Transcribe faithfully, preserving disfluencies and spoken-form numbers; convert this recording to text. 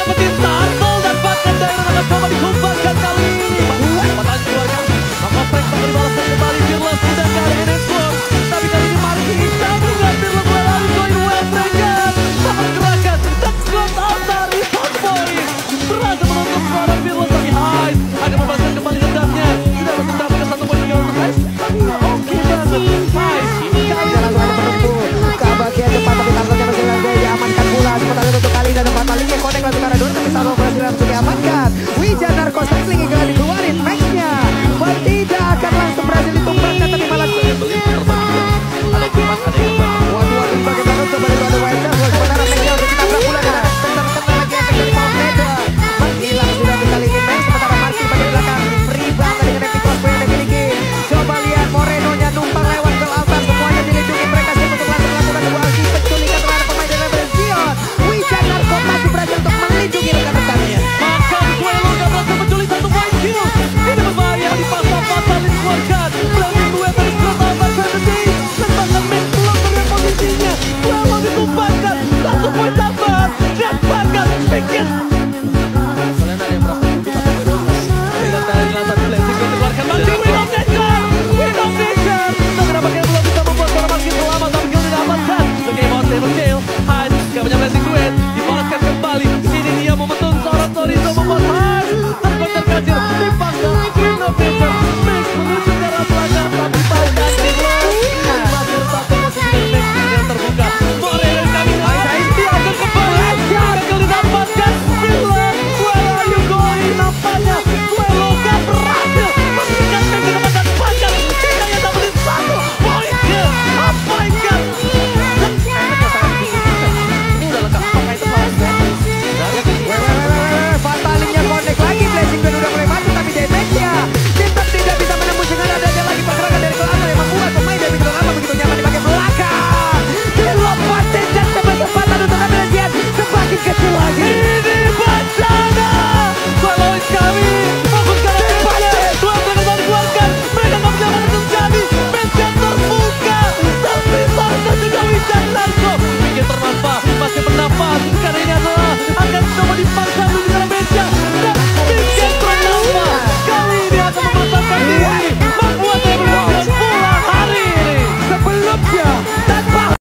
dapetin turtle dan bahkan daerah akan coba dikembangkan kali ini. Pertanyaan keluarkan, maka Frank bakal dibalaskan kembali Fearless sudah ke arah N X World. Tapi kali ini Marky bisa menggap Fearless lalu join wave mereka. Sangat gerakan dan squad altar resource point. Berhasil menutup suara Fearless tapi Ice akan membalaskan kembali dendamnya. Tidak bisa mendapatkan satu poin lagi untuk Ice. Tapi ya oke banget. Ice ini kali ini langsung ada menempuh ke bagian depan tapi targetnya masih lagi diamankan pula. Sementara untuk kali dan tempat palingnya connect langsung ke arah Dora tapi Salo berhasil langsung diamankan. Wijan Narcos Wrestling hingga dikeluarin matchnya. Tidak akan langsung berhasil ditumbangkan tapi malah ada yang cepat, ada yang cepat. waduh waduh bagaimana coba itu ada Wild Charge. Sementara matchnya untuk ditabrak pula dengan bentar-bentar lagi efek dari Power Trader. Menghilang sudah kali ini match. Sementara Marky pada belakang free banget dengan epic cosplay yang dimiliki. Coba lihat Moreno-nya numpang lewat ke altar. Semuanya dilindungi mereka siap untuk langsung melakukan sebuah aksi penculikan terhadap pemain dari level Zion. Wijan Narcos masih berhasil untuk melindungi rekan-rekannya. Maka Guelo gak berhasil menculik satu poin kill. Ini berbahaya di pasal-pasal dikeluarkan. Blending duet dari Squad Alpha Trinity. Dan bahkan Max belum melihat posisinya. Guelo ditumpahkan satu poin tambahan. Dan bahkan bikin kalian ada yang berhasil duduk atau berdua. Dengan tadi lantai blending dikeluarkan. Masih Window Nature. Window Nature. Dan kenapa dia belum bisa membuat suara makin lama. Tapi kill didapatkan. The game out table kill. Hyde gak punya blending duet. Dibalaskan kembali. Ini dia momentum seorang Torizo membuat Hyde. Dan terkacir dipanggang Window Nature.